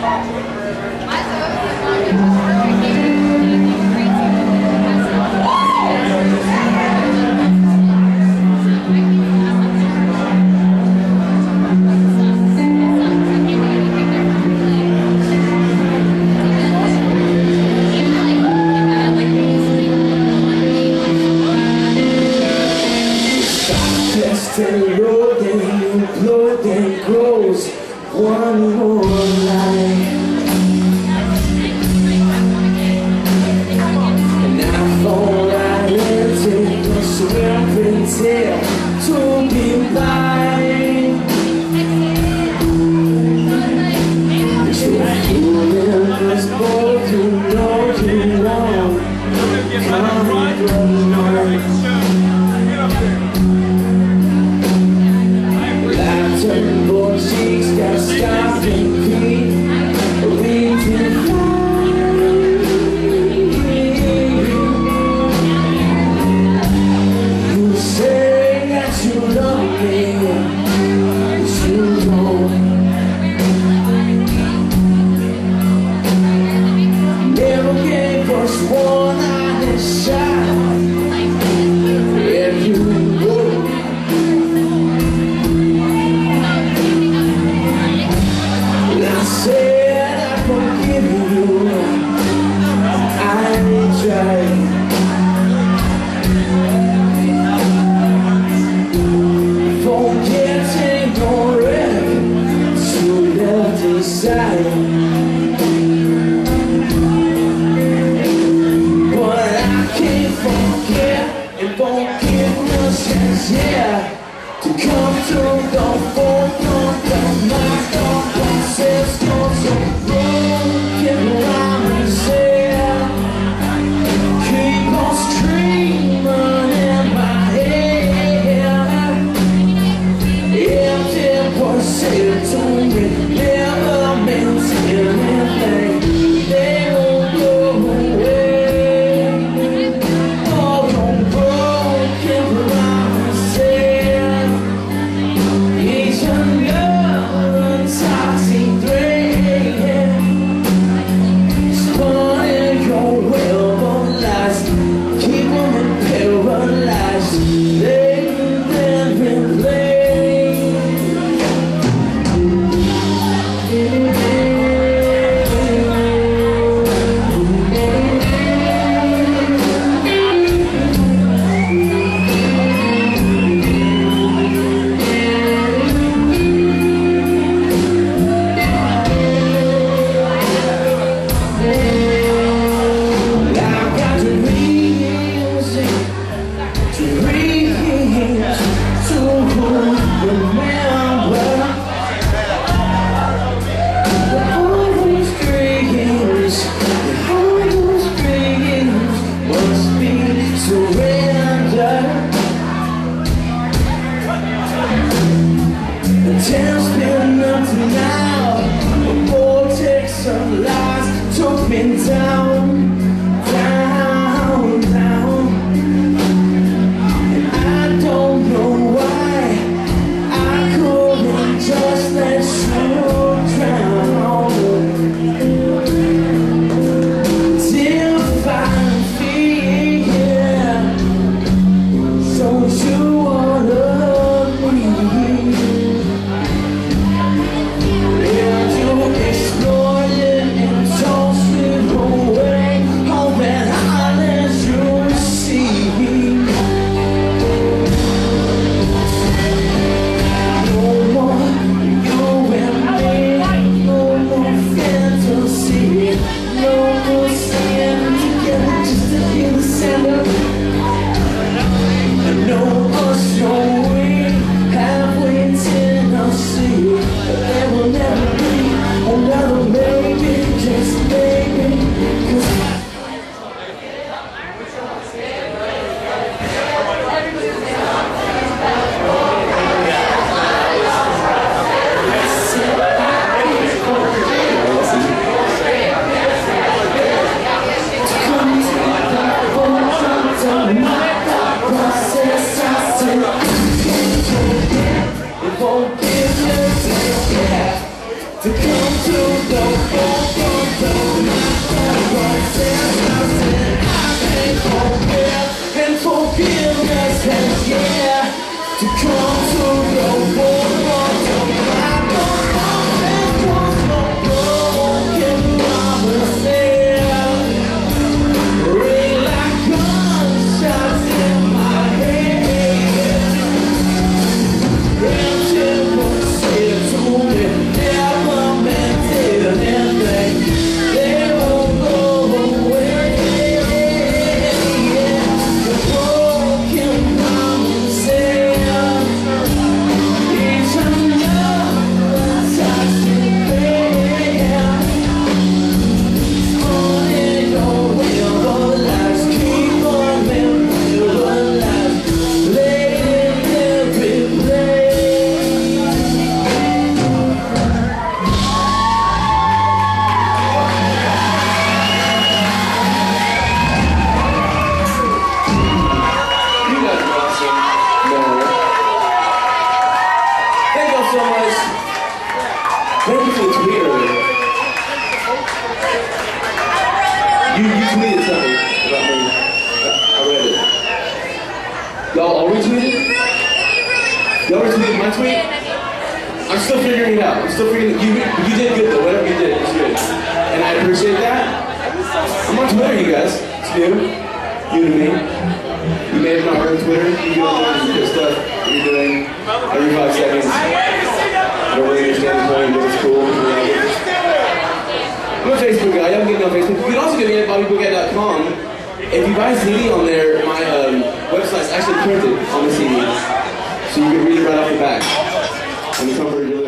Ten road and blood and grows one more life. And I thought I'd take a swimming tail to be mine. You're fooling this boy, you know you won't come from mine. She's got stopped and clean, leaving you say that you love me, but you don't. Never gave us one honest shot. If you would. Said I forgive you, I tried. Forgetting already, to left aside. But I can't forget, and forgiveness has yet to come to the forefront of my thought process. Cause I'm broken promises keep on screaming in my head. Empty voices told me never meant anything. They won't go away. All on broken promises. Each another toxic thread. You tweeted something about me. I read it. Y'all all retweeted? Y'all retweeted my tweet? I'm still figuring it out. I'm still figuring it. You did good though. Whatever you did was good. And I appreciate that. I'm on Twitter, you guys. It's new. New to me. You may have not heard of Twitter. You go on and good stuff that you're doing every 5 seconds. I don't really understand the point, but it's cool. I'm a Facebook guy. Y'all can get me on Facebook. You can also get me at BobbyBookout.com. If you buy a CD on there, my website's actually printed on the CD. So you can read it right off the back. On the comfort of your